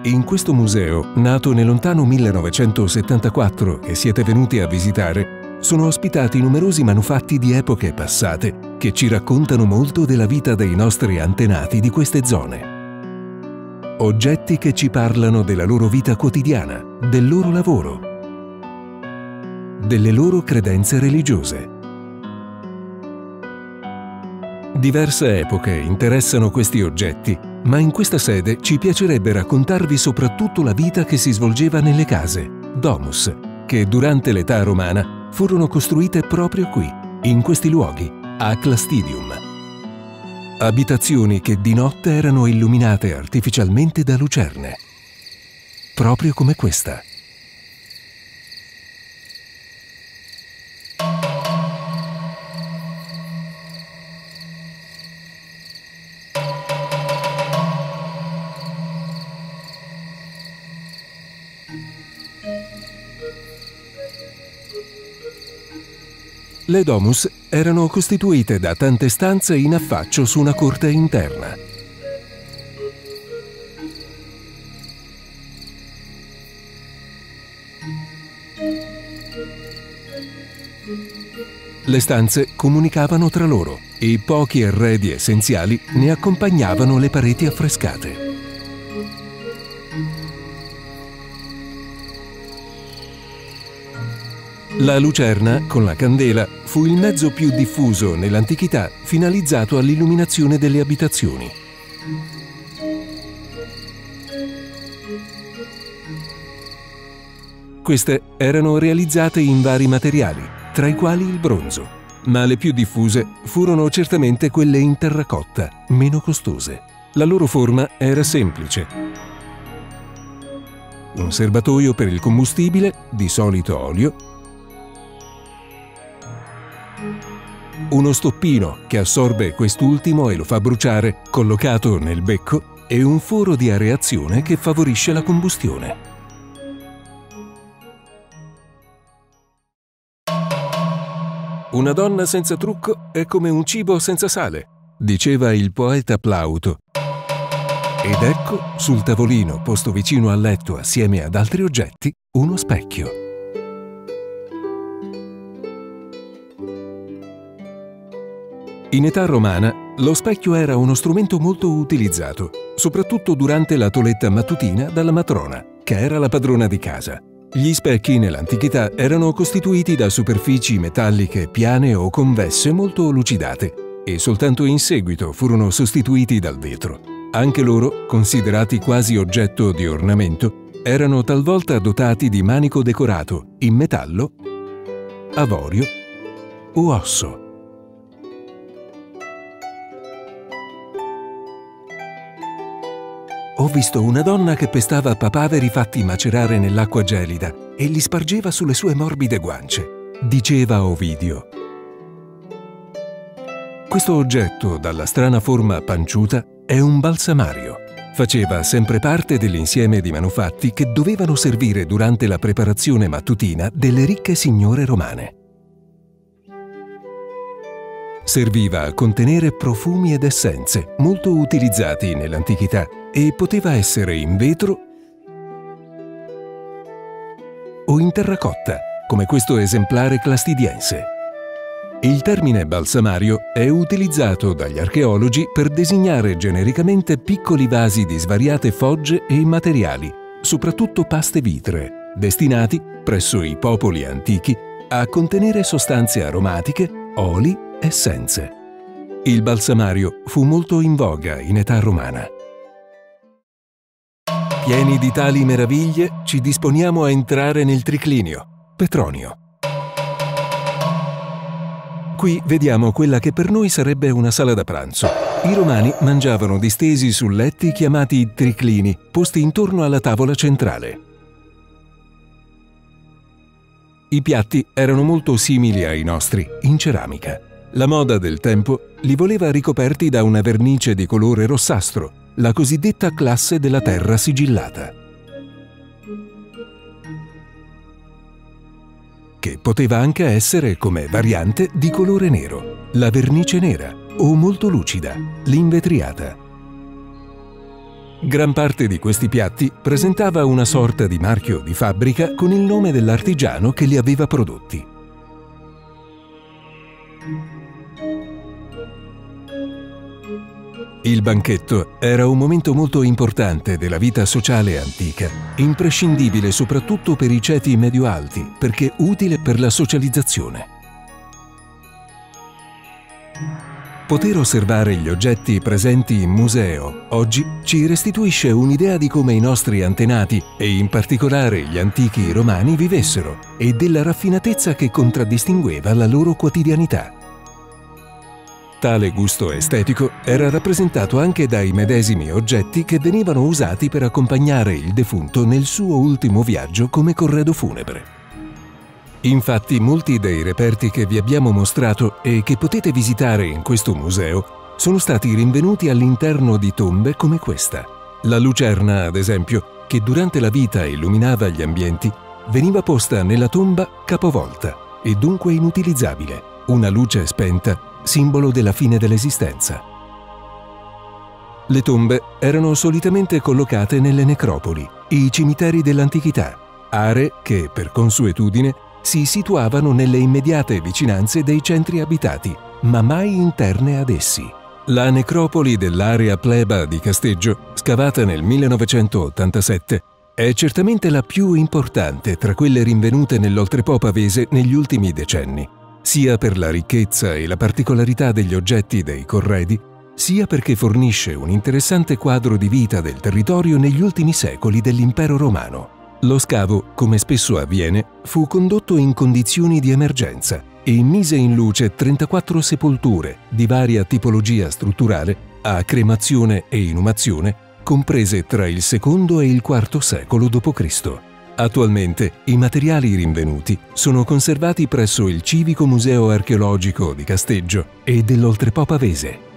In questo museo, nato nel lontano 1974 e siete venuti a visitare, sono ospitati numerosi manufatti di epoche passate che ci raccontano molto della vita dei nostri antenati di queste zone. Oggetti che ci parlano della loro vita quotidiana, del loro lavoro, delle loro credenze religiose. Diverse epoche interessano questi oggetti, ma in questa sede ci piacerebbe raccontarvi soprattutto la vita che si svolgeva nelle case, domus, che durante l'età romana furono costruite proprio qui, in questi luoghi, a Clastidium. Abitazioni che di notte erano illuminate artificialmente da lucerne, proprio come questa. Le domus erano costituite da tante stanze in affaccio su una corte interna. Le stanze comunicavano tra loro e i pochi arredi essenziali ne accompagnavano le pareti affrescate. La lucerna, con la candela, fu il mezzo più diffuso nell'antichità finalizzato all'illuminazione delle abitazioni. Queste erano realizzate in vari materiali, tra i quali il bronzo, ma le più diffuse furono certamente quelle in terracotta, meno costose. La loro forma era semplice. Un serbatoio per il combustibile, di solito olio, uno stoppino che assorbe quest'ultimo e lo fa bruciare, collocato nel becco, e un foro di areazione che favorisce la combustione. Una donna senza trucco è come un cibo senza sale, diceva il poeta Plauto. Ed ecco, sul tavolino posto vicino al letto assieme ad altri oggetti, uno specchio. In età romana, lo specchio era uno strumento molto utilizzato, soprattutto durante la toeletta mattutina dalla matrona, che era la padrona di casa. Gli specchi nell'antichità erano costituiti da superfici metalliche piane o convesse molto lucidate e soltanto in seguito furono sostituiti dal vetro. Anche loro, considerati quasi oggetto di ornamento, erano talvolta dotati di manico decorato in metallo, avorio o osso. Ho visto una donna che pestava papaveri fatti macerare nell'acqua gelida e li spargeva sulle sue morbide guance, diceva Ovidio. Questo oggetto, dalla strana forma panciuta, è un balsamario. Faceva sempre parte dell'insieme di manufatti che dovevano servire durante la preparazione mattutina delle ricche signore romane. Serviva a contenere profumi ed essenze molto utilizzati nell'antichità e poteva essere in vetro o in terracotta, come questo esemplare clastidiense. Il termine balsamario è utilizzato dagli archeologi per designare genericamente piccoli vasi di svariate fogge e materiali, soprattutto paste vitree, destinati, presso i popoli antichi, a contenere sostanze aromatiche, oli, essenze. Il balsamario fu molto in voga in età romana. Pieni di tali meraviglie, ci disponiamo a entrare nel triclinio, Petronio. Qui vediamo quella che per noi sarebbe una sala da pranzo. I romani mangiavano distesi su letti chiamati triclini, posti intorno alla tavola centrale. I piatti erano molto simili ai nostri, in ceramica. La moda del tempo li voleva ricoperti da una vernice di colore rossastro, la cosiddetta classe della terra sigillata, che poteva anche essere, come variante, di colore nero, la vernice nera, o molto lucida, l'invetriata. Gran parte di questi piatti presentava una sorta di marchio di fabbrica con il nome dell'artigiano che li aveva prodotti. Il banchetto era un momento molto importante della vita sociale antica, imprescindibile soprattutto per i ceti medio-alti, perché utile per la socializzazione. Poter osservare gli oggetti presenti in museo oggi ci restituisce un'idea di come i nostri antenati, e in particolare gli antichi romani, vivessero e della raffinatezza che contraddistingueva la loro quotidianità. Tale gusto estetico era rappresentato anche dai medesimi oggetti che venivano usati per accompagnare il defunto nel suo ultimo viaggio come corredo funebre. Infatti, molti dei reperti che vi abbiamo mostrato e che potete visitare in questo museo sono stati rinvenuti all'interno di tombe come questa. La lucerna, ad esempio, che durante la vita illuminava gli ambienti, veniva posta nella tomba capovolta e dunque inutilizzabile, una luce spenta, simbolo della fine dell'esistenza. Le tombe erano solitamente collocate nelle necropoli, i cimiteri dell'antichità, aree che, per consuetudine, si situavano nelle immediate vicinanze dei centri abitati, ma mai interne ad essi. La necropoli dell'area pleba di Casteggio, scavata nel 1987, è certamente la più importante tra quelle rinvenute nell'Oltrepò pavese negli ultimi decenni, sia per la ricchezza e la particolarità degli oggetti dei corredi, sia perché fornisce un interessante quadro di vita del territorio negli ultimi secoli dell'Impero Romano. Lo scavo, come spesso avviene, fu condotto in condizioni di emergenza e mise in luce 34 sepolture di varia tipologia strutturale a cremazione e inumazione, comprese tra il II e il IV secolo d.C. Attualmente i materiali rinvenuti sono conservati presso il Civico Museo Archeologico di Casteggio e dell'Oltrepò pavese.